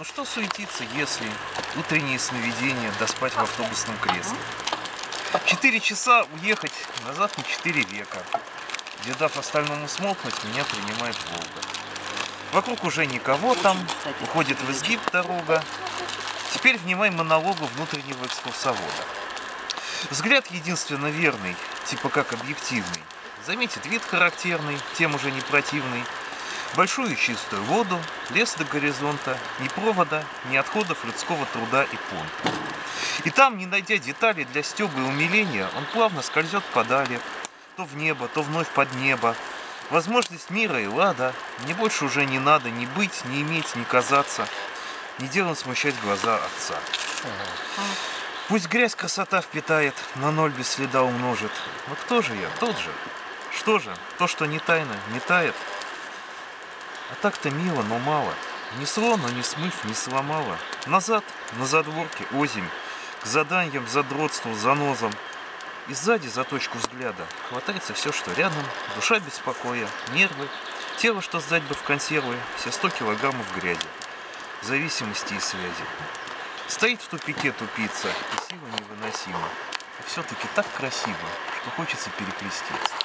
Ну что суетиться, если утренние сновидения доспать в автобусном кресле? 4 часа уехать, назад не 4 века. Где, дав остальному смолкнуть, меня принимает Волга. Вокруг уже никого там, уходит в изгиб дорога. Теперь внимай монологу внутреннего экскурсовода. Взгляд единственно верный, типа как объективный. Заметит вид характерный, тем уже не противный. Большую чистую воду, лес до горизонта, ни провода, ни отходов людского труда и понта. И там, не найдя деталей для стёба и умиления, он плавно скользет подали, то в небо, то вновь под небо. Возможность мира и лада, мне больше уже не надо ни быть, ни иметь, ни казаться, ни делом смущать глаза отца. Пусть грязь красота впитает, на ноль без следа умножит. Но кто же я? Тот же. Что же? То, что не тайно, не тает. А так-то мило, но мало. Несло, но не смыв, не сломало. Назад, на задворке, озимь, к заданьям, задротству, занозам. И сзади, за точку взгляда, хватается все, что рядом. Душа без покоя, нервы, тело, что сдать бы в консервы, все 100 килограммов грязи, зависимости и связи. Стоит в тупике тупица, и сила невыносима. И все-таки так красиво, что хочется перекреститься.